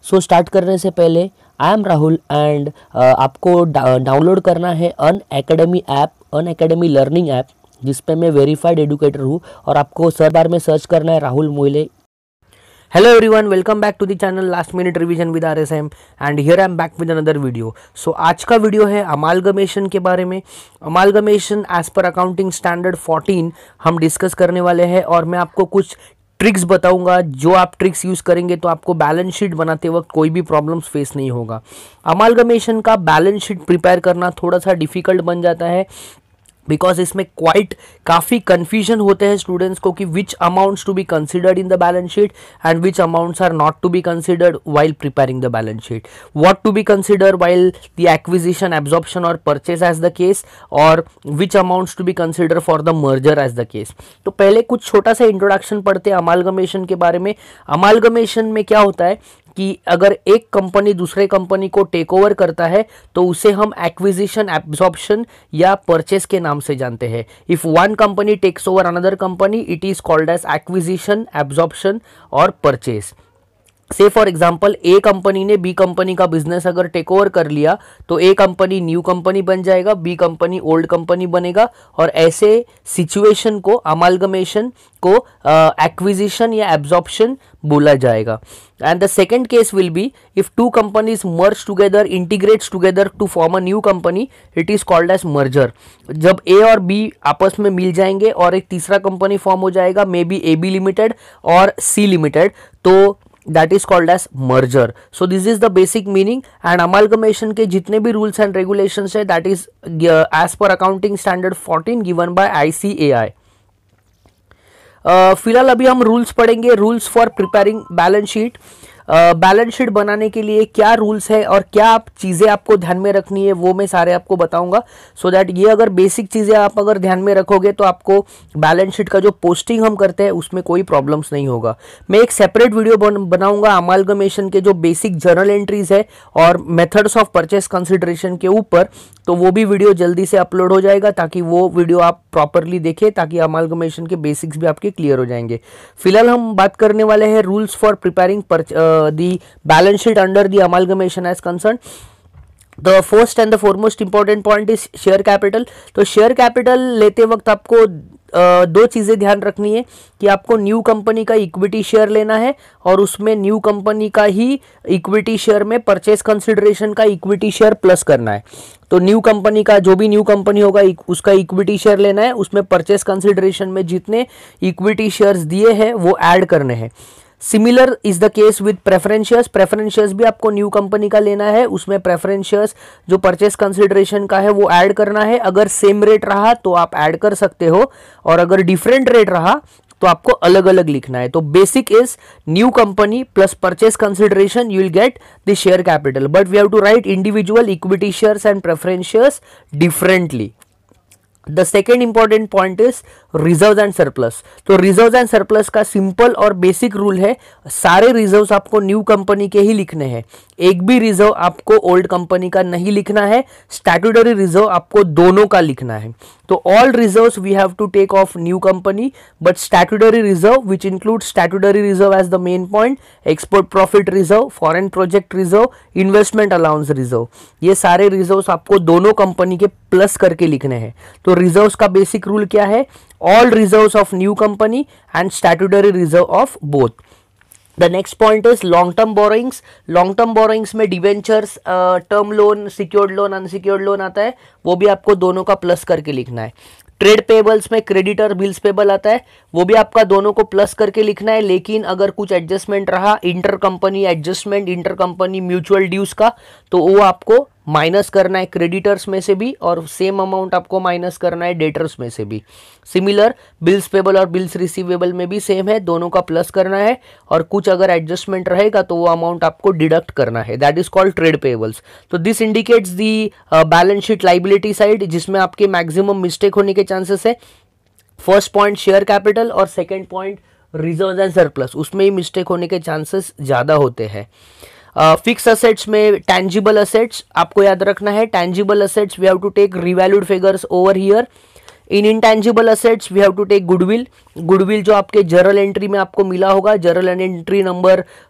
So start करने से पहले आई एम राहुल एंड आपको डाउनलोड करना है Unacademy app, Unacademy learning app, जिस पे मैं वेरीफाइड एजुकेटर हूँ। और आपको सर्च बार में सर्च करना है Rahul Mohile. Hello everyone, welcome back to the channel last minute revision with RSM and here I am back with another video. So आज का वीडियो है अमालगमेशन के बारे में। Amalgamation as per accounting standard 14 हम डिस्कस करने वाले हैं और मैं आपको कुछ ट्रिक्स बताऊंगा। जो आप ट्रिक्स यूज़ करेंगे तो आपको बैलेंस शीट बनाते वक्त कोई भी प्रॉब्लम्स फेस नहीं होगा। अमालगमेशन का बैलेंस शीट प्रिपेयर करना थोड़ा सा डिफ़िकल्ट बन जाता है बिकॉज इसमें काफ़ी कन्फ्यूजन होते हैं स्टूडेंट्स को कि which amounts to be considered in the balance sheet and which amounts are not to be considered while preparing the balance sheet, what to be consider while the acquisition, absorption और purchase as the case, और which amounts to be consider for the merger as the case. तो पहले कुछ छोटा सा introduction पढ़ते हैं amalgamation के बारे में। अमालगमेशन में क्या होता है कि अगर एक कंपनी दूसरे कंपनी को टेक ओवर करता है तो उसे हम एक्विजिशन, एब्जॉर्प्शन या परचेस के नाम से जानते हैं। If one company takes over another company, it is called as acquisition, absorption और purchase. Say for example A company ने बी कंपनी का बिजनेस अगर टेक ओवर कर लिया तो ए कंपनी न्यू कंपनी बन जाएगा, बी कंपनी ओल्ड कंपनी बनेगा, और ऐसे सिचुएशन को, अमालगमेशन को एक्विजिशन या एब्जॉर्प्शन बोला जाएगा। And the second case will be if two companies merge together, integrates together to form a new company, it is called as merger. जब A और बी आपस में मिल जाएंगे और एक तीसरा कंपनी फॉर्म हो जाएगा, मे बी AB लिमिटेड और C लिमिटेड, तो that is called as merger. So this is the basic meaning and amalgamation के जितने भी rules and regulations है that is as per accounting standard 14 given by ICAI. फिलहाल अभी हम rules पढ़ेंगे, rules for preparing balance sheet. Balance sheet बनाने के लिए क्या रूल्स है और क्या आप चीज़ें आपको ध्यान में रखनी है वो मैं सारे आपको बताऊंगा, सो दैट ये अगर बेसिक चीज़ें आप अगर ध्यान में रखोगे तो आपको बैलेंस शीट का जो पोस्टिंग हम करते हैं उसमें कोई प्रॉब्लम्स नहीं होगा। मैं एक सेपरेट वीडियो बनाऊंगा अमालगमेशन के जो बेसिक जर्नल एंट्रीज है और मेथड्स ऑफ परचेस कंसिडरेशन के ऊपर, तो वो भी वीडियो जल्दी से अपलोड हो जाएगा ताकि वो वीडियो आप प्रॉपरली देखें, ताकि अमालगमेशन के बेसिक्स भी आपके क्लियर हो जाएंगे। फिलहाल हम बात करने वाले हैं rules for preparing the balance sheet under the amalgamation as concerned. The first and the foremost important point is share capital. तो share capital लेते वक्त आपको दो चीज़ें ध्यान रखनी है कि आपको न्यू कंपनी का इक्विटी शेयर लेना है और उसमें न्यू कंपनी का ही इक्विटी शेयर में परचेस कंसिडरेशन का इक्विटी शेयर प्लस करना है। तो न्यू कंपनी का जो भी न्यू कंपनी होगा उसका इक्विटी शेयर लेना है, उसमें परचेस कंसिडरेशन में जितने इक्विटी शेयर्स दिए हैं वो ऐड करने हैं। Similar is the case with preference shares. Preference shares भी आपको न्यू कंपनी का लेना है, उसमें प्रेफरेंस शेयर्स जो परचेस कंसिडरेशन का है वो ऐड करना है। अगर सेम रेट रहा तो आप ऐड कर सकते हो और अगर डिफरेंट रेट रहा तो आपको अलग अलग लिखना है। तो basic is new company plus purchase consideration, you will get the share capital, but we have to write individual equity shares and preference shares differently. The second important point is reserve and surplus. तो reserve and surplus का simple और basic rule है, सारे reserves आपको new company के ही लिखने हैं, एक भी रिजर्व आपको ओल्ड कंपनी का नहीं लिखना है। स्टैट्यूटरी रिजर्व आपको दोनों का लिखना है। तो all reserves we have to take of new company, but statutory reserve which include statutory reserve as the main point, export profit reserve, foreign project reserve, investment allowance reserve, ये सारे reserves आपको दोनों कंपनी के plus करके लिखने हैं। तो reserves का बेसिक रूल क्या है? All reserves of new company and statutory reserve of both. The next point is long term borrowings. Long term borrowings में debentures, term loan, secured loan, unsecured loan आता है, वो भी आपको दोनों का प्लस करके लिखना है। ट्रेड पेबल्स में क्रेडिटर, बिल्स पेबल आता है, वो भी आपका दोनों को प्लस करके लिखना है। लेकिन अगर कुछ एडजस्टमेंट रहा, inter company adjustment, inter company mutual dues का, तो वो आपको माइनस करना है क्रेडिटर्स में से भी और सेम अमाउंट आपको माइनस करना है डेटर्स में से भी। सिमिलर बिल्स पेबल और बिल्स रिसीवेबल में भी सेम है, दोनों का प्लस करना है और कुछ अगर एडजस्टमेंट रहेगा तो वो अमाउंट आपको डिडक्ट करना है, that is called trade payables. तो this indicates the balance sheet liability side, जिसमें आपके मैक्सिमम मिस्टेक होने के चांसेस है। फर्स्ट पॉइंट शेयर कैपिटल और second point reserve and surplus, उसमें ही मिस्टेक होने के चांसेस ज़्यादा होते हैं। फिक्स असेट्स में टैंजिबल असेट्स आपको याद रखना है। Tangible assets we have to take revalued figures over here. In intangible assets we have to take goodwill. Goodwill जो आपके जर्नल एंट्री में आपको मिला होगा, जर्नल एंट्री नंबर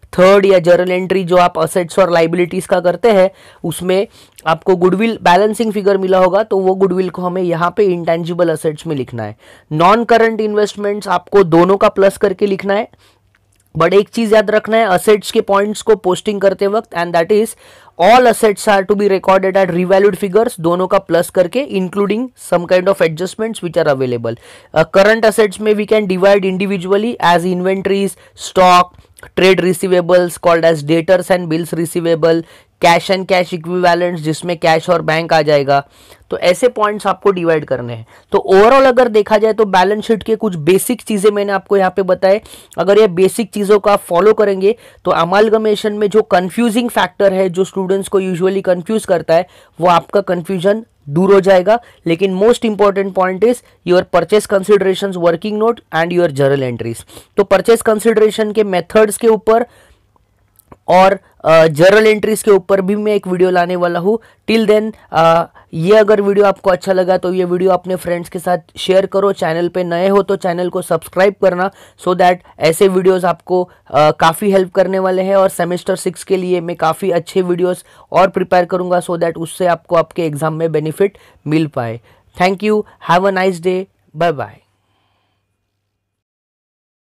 थर्ड या जर्नल एंट्री जो आप असेट्स और लाइबिलिटीज का करते हैं उसमें आपको गुडविल बैलेंसिंग फिगर मिला होगा, तो वो गुडविल को हमें यहाँ पे इंटेंजिबल असेट्स में लिखना है। नॉन करंट इन्वेस्टमेंट्स आपको दोनों का प्लस करके लिखना है, बट एक चीज याद रखना है असेट्स के पॉइंट्स को पोस्टिंग करते वक्त, and that is all assets are to be recorded at revalued figures, दोनों का प्लस करके including some kind of adjustments which are available. Current assets में we can divide individually as inventories, stock, trade receivables called as debtors and bills receivable, cash and cash equivalents जिसमें cash और bank आ जाएगा। तो ऐसे points आपको divide करने हैं। तो ओवरऑल अगर देखा जाए तो बैलेंस शीट के कुछ बेसिक चीजें मैंने आपको यहाँ पे बताए, अगर ये बेसिक चीजों का फॉलो करेंगे तो अमाल्गमेशन में जो कंफ्यूजिंग फैक्टर है जो स्टूडेंट्स को यूजुअली कंफ्यूज करता है वो आपका कंफ्यूजन दूर हो जाएगा। लेकिन most important point is your purchase considerations, working note and your journal entries. तो परचेस कंसिडरेशन के मेथड्स के ऊपर और जर्नल एंट्रीज के ऊपर भी मैं एक वीडियो लाने वाला हूँ। टिल देन ये अगर वीडियो आपको अच्छा लगा तो ये वीडियो अपने फ्रेंड्स के साथ शेयर करो। चैनल पे नए हो तो चैनल को सब्सक्राइब करना, सो दैट ऐसे वीडियोस आपको काफ़ी हेल्प करने वाले हैं। और सेमेस्टर 6 के लिए मैं काफ़ी अच्छे वीडियोस और प्रिपेयर करूँगा, सो दैट उससे आपको आपके एग्जाम में बेनिफिट मिल पाए। Thank you, have a nice day, bye bye.